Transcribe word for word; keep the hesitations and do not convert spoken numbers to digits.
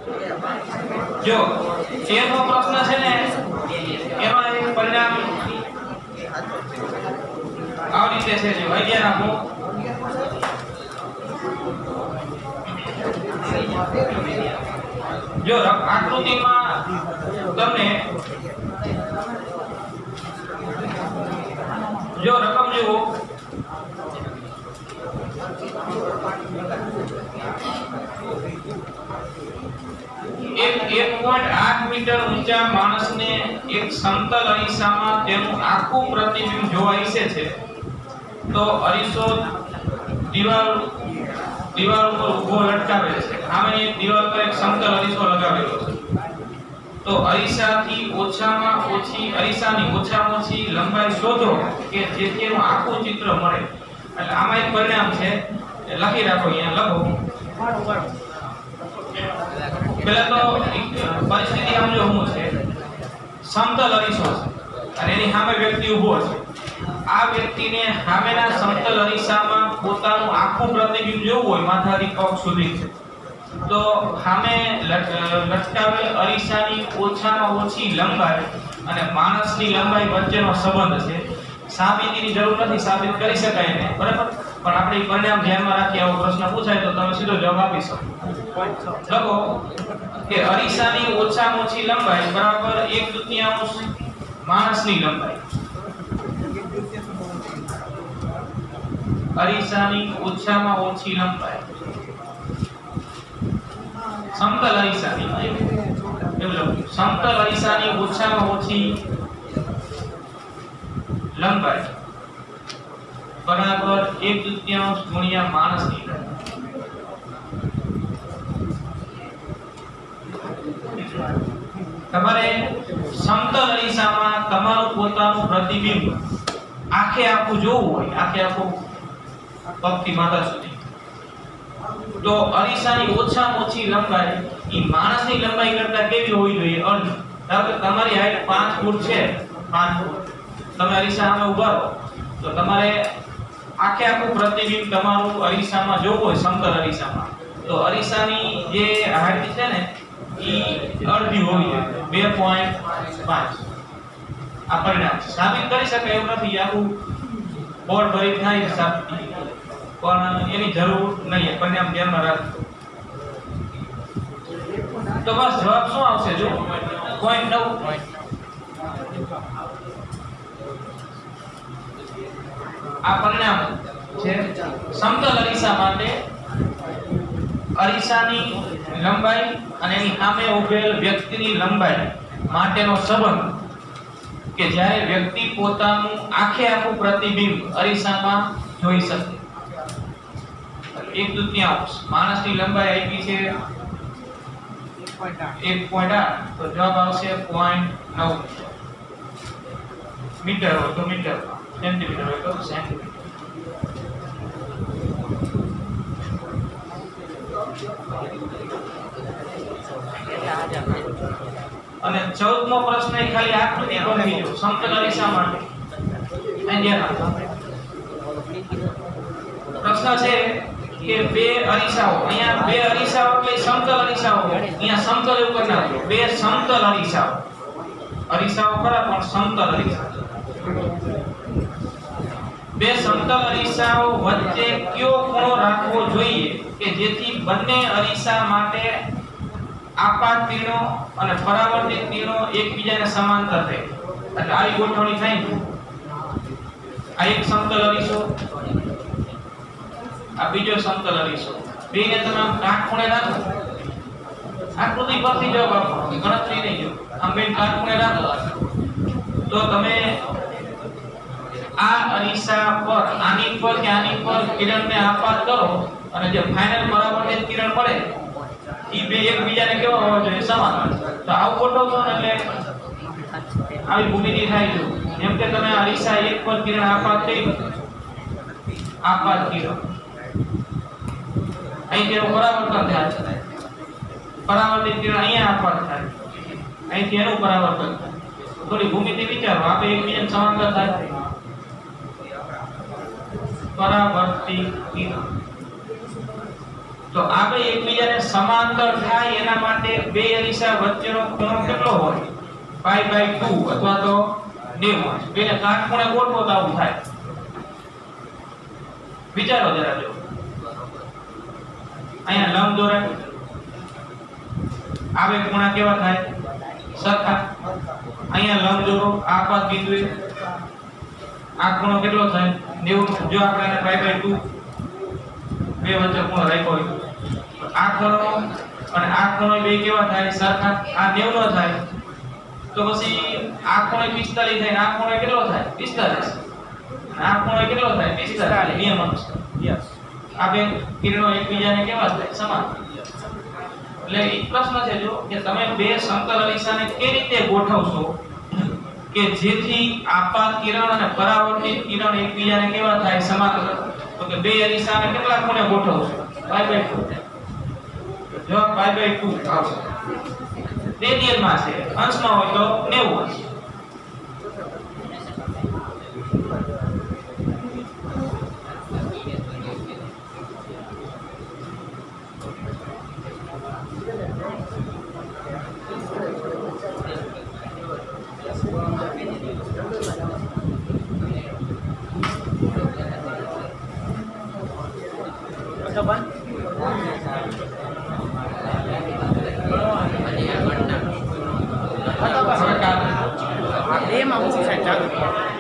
જો તેરમો પ્રશ્ન છે ને એમાં એક પરિણામ આ રીતે છે જો અગિયાર આપો જો આકૃતિમાં તમને જો રકમ જુઓ એક એક પોઈન્ટ આઠ મીટર ઊંચા માણસને એક સમતલ અરીસામાં તેનું આખું પ્રતિબિંબ જોવા ઈચ્છે છે તો અરીસો દીવાલ દીવાલ ઉપર ઊભો લટકાવે છે સામે એક દીવાલ પર એક સમતલ અરીસો લગાવેલો છે તો અરીસાથી ઓછામાં ઓછી અરીસાની ઓછામાં ઓછી લંબાઈ શોધો કે જેથી એનું આખું ચિત્ર મળે એટલે આમાં એક પરિણામ છે લખી રાખો અહીંયા લખો પહેલા તો પરિસ્થિતિ સમજો શું છે સમતલ અરીસો છે અને એની સામે વ્યક્તિ ઊભો છે આ વ્યક્તિને સામેના સમતલ અરીસામાં પોતાનું આખું પ્રતિબિંબ જોવું હોય માથાથી પગ સુધી છે તો સામે લટકાવેલ અરીસાની ઓછામાં ઓછી લંબાઈ અને માણસની લંબાઈ વચ્ચેનો સંબંધ છે સાબિતીની જરૂર નથી સાબિત કરી શકાય ને બરાબર પણ આપણે પરિણામ ધ્યાનમાં રાખી આવો પ્રશ્ન પૂછાય તો તમે સીધો જવાબ આપી શકો લખો કે અરીસાની ઓછામાં ઓછી લંબાઈ બરાબર એક તૃતીયાંશ માણસની લંબાઈ અરીસાની ઓછામાં ઓછી લંબાઈ સમતલ અરીસાની એવું લખો સમતલ અરીસાની ઓછામાં ઓછી લંબાઈ બરાબર એક તૃતીયાંશ ગુણ્યા માણસની તમારે સમતલ અરીસામાં તમારું પોતાનું પ્રતિબિંબ આખે આખું જોવું હોય આખે આખું પગથી માથા સુધી તો અરીસાની ઓછામાં ઓછી લંબાઈ એ માણસની લંબાઈ કરતા કેવી હોવી જોઈએ અર્ધ ધારો કે તમારી હાઈટ પાંચ ફૂટ છે પાંચ ફૂટ તમે અરીસા સામે ઊભા રહો તો તમારે આખે આખું પ્રતિબિંબ તમારું અરીસામાં જોવું હોય સમતલ અરીસામાં તો અરીસાની જે હાઈટ છે ને ઈ અડધી હોવી જોઈએ બે પોઈન્ટ પાંચ આ પરિણામ સાબિત કરી શકાય એવું નથી આખું બોર્ડ ભરી થાય સાબિત પણ એની જરૂર નહીં પરિણામ ધ્યાનમાં રાખજો તો બસ જવાબ શું આવશે જો પોઈન્ટ નવ આ પરિણામ છે સમતલ અરીસા માટે અરીસાની લંબાઈ અને એની સામે ઉભેલ વ્યક્તિની લંબાઈ માટેનો સંબંધ કે જ્યારે વ્યક્તિ પોતાનું આખે આખું પ્રતિબિંબ અરીસામાં જોઈ શકે એક તૃતીયાંશ માણસની લંબાઈ આપી છે એક પોઈન્ટ આઠ તો જવાબ આવશે પોઈન્ટ નવ મીટર હોય તો મીટર સેન્ટીમીટર હોય તો સેન્ટીમીટર અને ચૌદમો પ્રશ્ન એ ખાલી આકૃતિ પર બીજો સમતલ અરીસા માટે પ્રશ્ન છે કે બે અરીસાઓ અહીંયા બે અરીસાઓ એટલે સમતલ અરીસાઓ અહીંયા સમતલ એવું કરી નાખો બે સમતલ અરીસાઓ અરીસાઓ ખરા પણ સમતલ અરીસા બે સમતલ અરીસાઓ વચ્ચે કયો ખૂણો રાખવો જોઈએ કે જેથી બંને અરીસા માટે આપાત કિરણો અને પરાવર્તિત કિરણો એકબીજાને સમાંતર રહે એટલે આવી ગોઠવણી થાય ને આ એક સમતલ અરીસો આ બીજો સમતલ અરીસો બેને તમે આમ કાટખૂણે રાખો આકૃતિ પરથી જવાબ આપો ગણતરી નહીં જો આમ બે કાટખૂણે રાખો તો તમે આ અરીસા પર આની પર કે આની પર કિરણને આપાત કરો અને જે ફાઇનલ પરાવર્તિત કિરણ મળે ઈ બે એકબીજાને કેવા હોવા જોઈએ સમાન તો આવું ગોઠવશો ને એટલે આવી ભૂમિતિ થાય છે જેમ કે તમે અરીસા એક પર કિરણ આપાત કરી આપાત કિરણ અહીં તેનું પરાવર્તન થાય પરાવર્તિત કિરણ અહીંયા આપાત થાય અહીંથી એનું પરાવર્તન થાય થોડી ભૂમિતિ વિચારો આપણે એકબીજાને સમાંતર થાય પરાવર્તિત કિરણ તો આ બે એકબીજાને સમાંતર થાય એના માટે બે અરીસા વચ્ચેનો ખૂણો કેટલો હોય? પાઈ બાય ટુ અથવા તો નેવું. બેને કાટખૂણે ગોઠવો તો આવું થાય. વિચારો જરા. જો અહીંયા લંબ દોરાય, આ બે ખૂણા કેવા થાય? સરખા. અહીંયા લંબ દોરો, આ પાદ બિંદુએ આ ખૂણો કેટલો થાય? નેવું. જો આપણે આને પાઈ બાય ટુ બે વચ્ચે ખૂણો રાખ્યો હોય, આ ખૂણો અને આ ખૂણો બે કેવા થાય? સરખા. આ નેવું નો થાય તો પછી આ ખૂણો પિસ્તાલીસ થાય, આ ખૂણો કેટલો થાય? પિસ્તાલીસ. આ ખૂણો કેટલો થાય? પિસ્તાલીસ. નિયમ અનુસાર યસ આ બે કિરણો એકબીજાને કેવા થાય? સમાન. એટલે એક પ્રશ્ન છે જો કે તમે બે સમતલ અરીસાને કેવી રીતે ગોઠવશો કે જેથી આપાત કિરણ અને પરાવર્તિત કિરણ એકબીજાને કેવા થાય? સમાંતર. તો કે બે અરીસાને કેટલા ખૂણે ગોઠવશો? પાઈ બાય ટુ. જો પાઈ બાય ટુ આવશે. રેડિયન માં છે, અંશમાં હોય તો નેવું હશે. એમાં હું છે ચાલુ